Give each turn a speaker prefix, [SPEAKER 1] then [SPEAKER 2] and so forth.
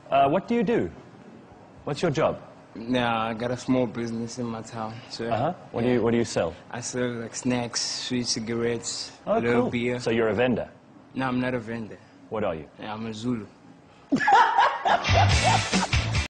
[SPEAKER 1] What do you do? What's your job?
[SPEAKER 2] Now I got a small business in my town. So
[SPEAKER 1] What do you sell?
[SPEAKER 2] I sell like snacks, sweet cigarettes,
[SPEAKER 1] Oh,
[SPEAKER 2] a little
[SPEAKER 1] cool.
[SPEAKER 2] beer.
[SPEAKER 1] So you're a vendor?
[SPEAKER 2] No, I'm not a vendor.
[SPEAKER 1] What are you?
[SPEAKER 2] I'm a Zulu.